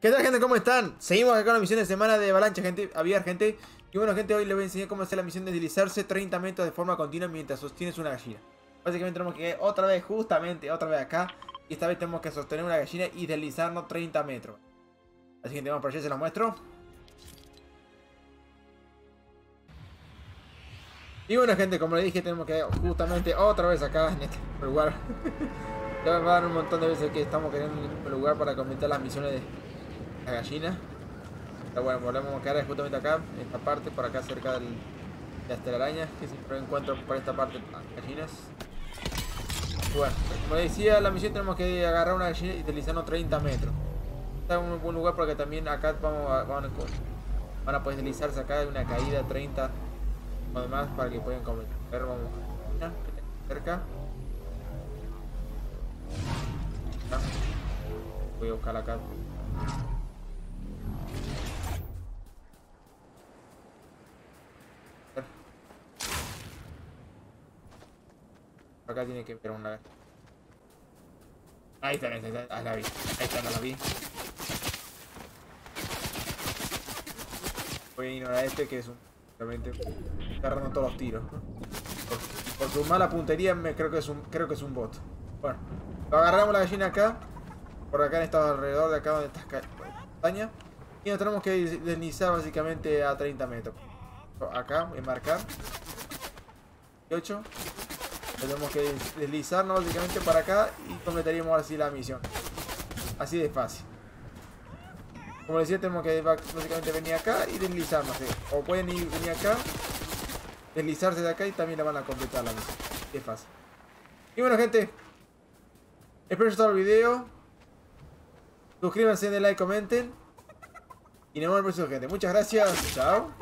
¿Qué tal, gente? ¿Cómo están? Seguimos acá con la misión de semana de avalancha, gente. Aviar, gente. Y bueno, gente, hoy les voy a enseñar cómo hacer la misión de deslizarse 30 metros de forma continua mientras sostienes una gallina. Básicamente tenemos que ir otra vez, justamente, otra vez acá. Y esta vez tenemos que sostener una gallina y deslizarnos 30 metros. Así que vamos por allá, se los muestro. Y bueno, gente, como les dije, tenemos que ir justamente otra vez acá en este lugar. Ya me va a dar un montón de veces que estamos queriendo un lugar para completar las misiones de la gallina. Pero bueno, volvemos a quedar justamente acá, en esta parte, por acá cerca de las telarañas, que siempre encuentro por esta parte gallinas. Y bueno, como decía, la misión tenemos que agarrar una gallina y deslizarnos 30 metros. Está en un buen lugar porque también acá van a poder deslizarse acá de una caída de 30 o demás para que puedan comer. A ver, vamos cerca. Voy a buscar acá. Acá tiene que ver una. Ahí está, ahí está, ah, la vi. Ahí está, no la vi. Voy a ignorar este que es un. Realmente está agarrando todos los tiros. Por su mala puntería creo que es un bot. Bueno, lo agarramos la gallina acá. Por acá en estado alrededor de acá donde está castaña. Y nos tenemos que deslizar básicamente a 30 metros. Acá voy a marcar 8. Tenemos que deslizarnos básicamente para acá y completaríamos así la misión. Así de fácil. Como decía, tenemos que básicamente venir acá y deslizarnos. O pueden venir acá, deslizarse de acá y también la van a completar la misión. Así de fácil. Y bueno, gente, espero que les haya gustado el video. Suscríbanse, den like, comenten. Y nos vemos en el próximo, gente. Muchas gracias. Chao.